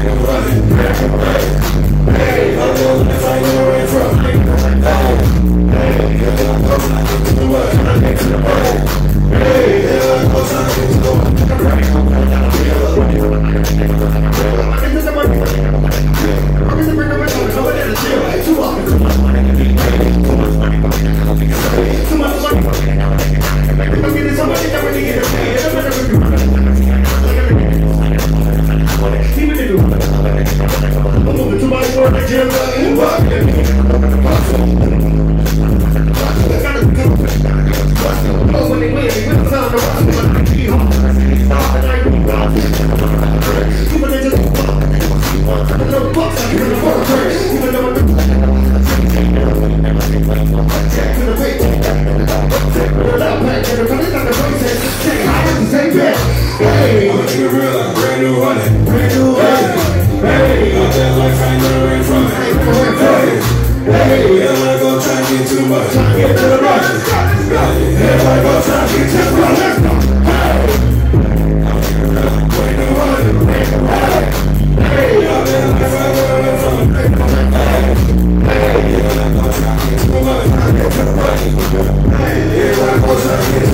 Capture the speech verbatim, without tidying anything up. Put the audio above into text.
Hey, I'ma keep it real like brand new honey. Brand new honey. Hey, out that life I ain't never ran from it. Hey, hey, everybody go try and get too much. Get to the rush. Hey, everybody go try and get too much. Hey, I'ma keep it real like brand new honey. Hey, out that life I ain't never ran from it. Hey, everybody go try and get too much. Hey, everybody go try and get too much.